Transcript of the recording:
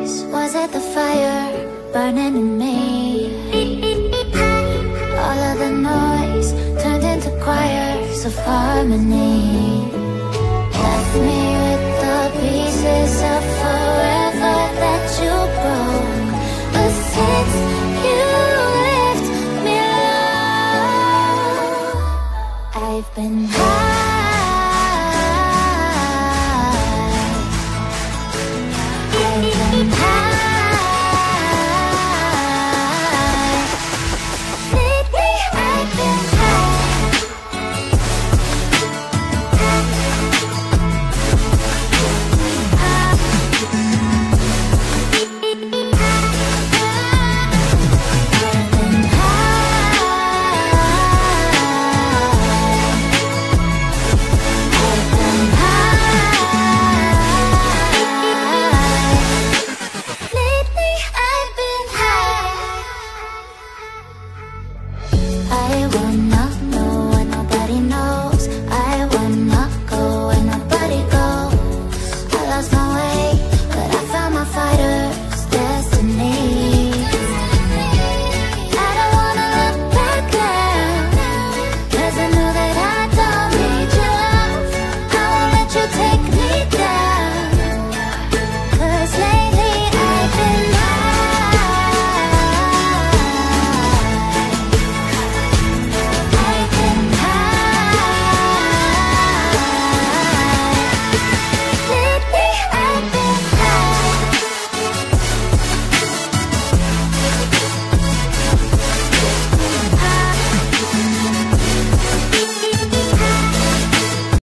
voice? Was it the fire burning in me? All of the noise turned into choirs of harmony. Left me with the pieces of forever that you broke. But since you left me alone, I've been